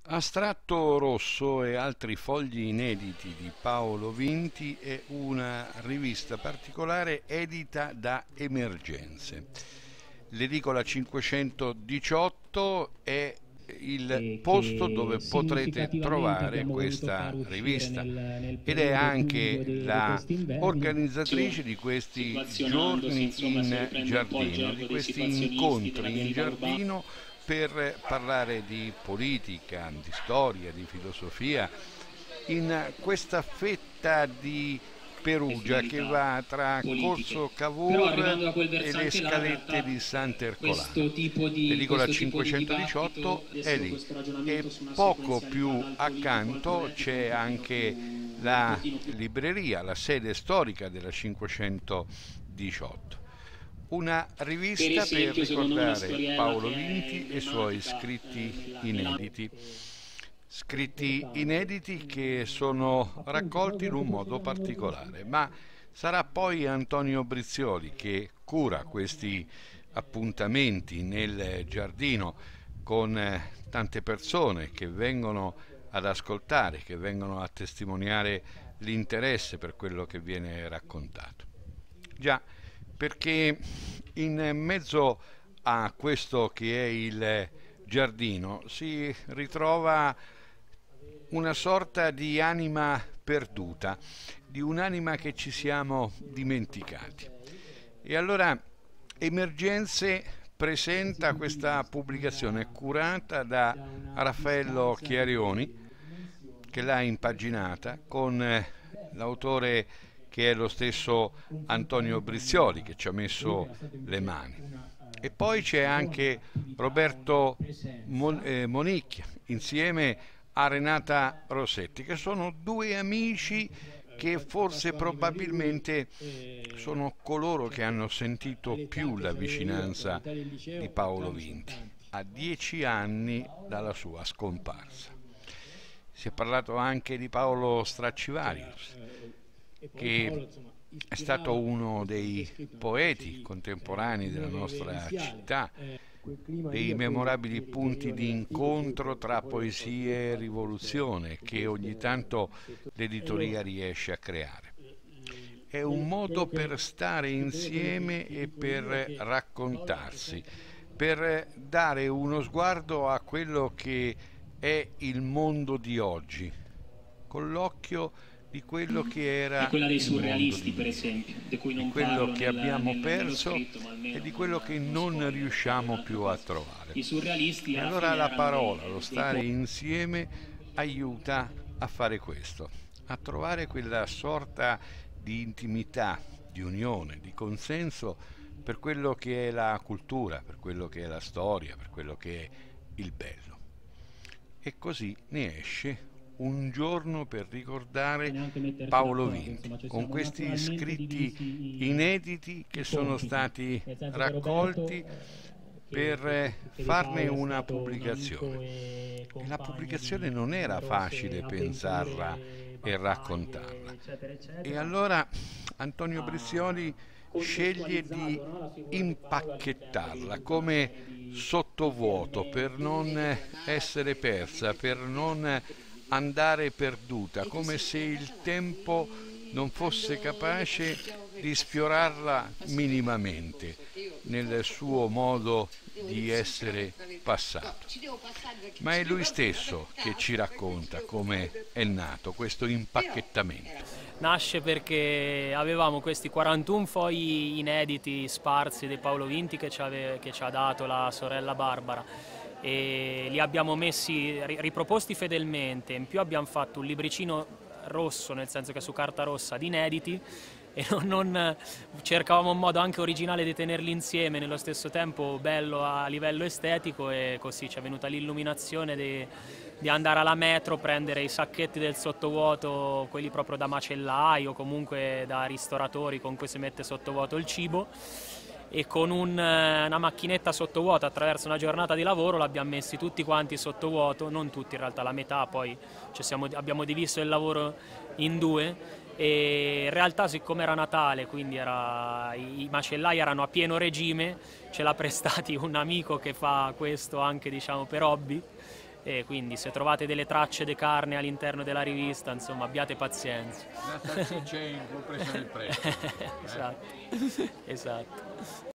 Astratto rosso e altri fogli inediti di Paolo Vinti è una rivista particolare edita da Emergenze. L'edicola 518 è il e posto che dove potrete significativamente trovare abbiamo voluto questa far uscire rivista nel ed è periodo buio anche di la quest'inverno. organizzatrice di questi giorni Insomma, se in riprende un po' il giardino, di gergo dei questi situazionisti della incontri in verità urbana. giardino per parlare di politica, di storia, di filosofia, in questa fetta di Perugia che va tra Politiche. Corso Però Cavour arrivando da quel e le versante là, in scalette realtà, di Sant'Ercolano. questo tipo di L'edicola dibattito, 518 è adesso lì questo e ragionamento su una poco sequenzialità più dal politico accanto al poetico c'è anche la libreria, la sede storica della 518. Una per rivista per esempio, secondo me, una ricordare storiella Paolo che è Vinti e i suoi emblematica scritti nella inediti. Scritti inediti che sono raccolti in un modo particolare, ma sarà poi Antonio Brizioli che cura questi appuntamenti nel giardino con tante persone che vengono ad ascoltare, che vengono a testimoniare l'interesse per quello che viene raccontato. Già, perché in mezzo a questo che è il giardino si ritrova una sorta di anima perduta, di un'anima che ci siamo dimenticati. E allora Emergenze presenta questa pubblicazione curata da Raffaello Chiarioni, che l'ha impaginata con l'autore che è lo stesso Antonio Brizioli, che ci ha messo le mani. E poi c'è anche Roberto Monicchia insieme a Renata Rossetti, che sono due amici che forse probabilmente sono coloro che hanno sentito più la vicinanza di Paolo Vinti a 10 anni dalla sua scomparsa. Si è parlato anche di Paolo Stracivarius, che è stato uno dei poeti contemporanei della nostra città, dei memorabili punti di incontro tra poesia e rivoluzione che ogni tanto l'editoria riesce a creare. È un modo per stare insieme e per raccontarsi, per dare uno sguardo a quello che è il mondo di oggi, con l'occhio di quello che è era quella dei il mondo surrealisti, di per ieri, esempio, di cui di non quello parlo che abbiamo nello perso scritto, ma e almeno di quello che non spoiler, riusciamo un'altra più a cosa. trovare. I surrealisti E alla allora fine la erano parola, lo dei stare insieme, aiuta a fare questo, a trovare quella sorta di intimità, di unione, di consenso per quello che è la cultura, per quello che è la storia, per quello che è il bello. E così ne esce un giorno per ricordare Paolo Vinti, con questi scritti inediti che sono stati raccolti per farne una pubblicazione. E la pubblicazione non era facile pensarla e raccontarla. E allora Antonio Brizioli sceglie di impacchettarla come sottovuoto per non essere persa, per non andare perduta, come se il tempo non fosse capace di sfiorarla minimamente nel suo modo di essere passato. Ma è lui stesso che ci racconta come è nato questo impacchettamento. Nasce perché avevamo questi 41 fogli inediti sparsi di Paolo Vinti che ci ha dato la sorella Barbara e li abbiamo messi, riproposti fedelmente. In più abbiamo fatto un libricino rosso, nel senso che su carta rossa, di inediti, e cercavamo un modo anche originale di tenerli insieme, nello stesso tempo bello a livello estetico, e così ci è venuta l'illuminazione di andare alla metro, prendere i sacchetti del sottovuoto, quelli proprio da macellai o comunque da ristoratori con cui si mette sottovuoto il cibo, e con una macchinetta sottovuoto attraverso una giornata di lavoro l'abbiamo messi tutti quanti sottovuoto, non tutti in realtà, la metà, poi abbiamo diviso il lavoro in due. E in realtà, siccome era Natale, quindi i macellai erano a pieno regime, ce l'ha prestati un amico che fa questo anche, diciamo, per hobby, e quindi se trovate delle tracce di carne all'interno della rivista, insomma, abbiate pazienza. La salsiccia è incompresa nel prezzo. Esatto, esatto.